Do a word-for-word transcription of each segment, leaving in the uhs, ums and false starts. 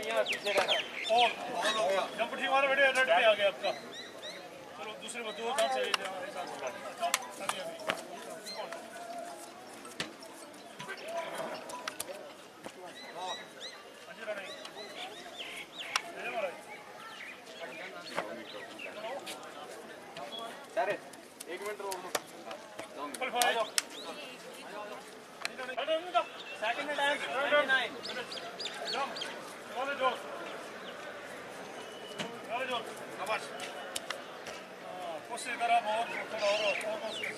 मैं पीछे रहना। और जंप ठीक मारो बेटे, रेड पे आ गया आपका। चलो दूसरे को दो चांस चाहिए हमारे साथ। सर एक मिनट रोक दो। सेकंड टाइम नाइन जंप वाले जोर वाले जोर शाबाश। कोशिश करा बहुत थोड़ा और और कोशिश।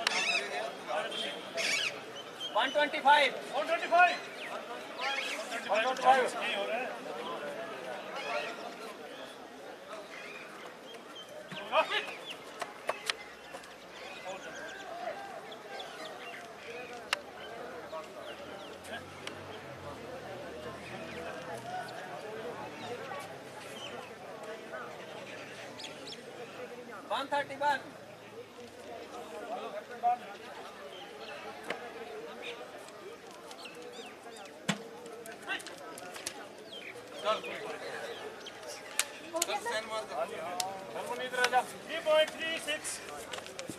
One twenty five one twenty five one twenty five नहीं हो रहा है। One thirty one three point three six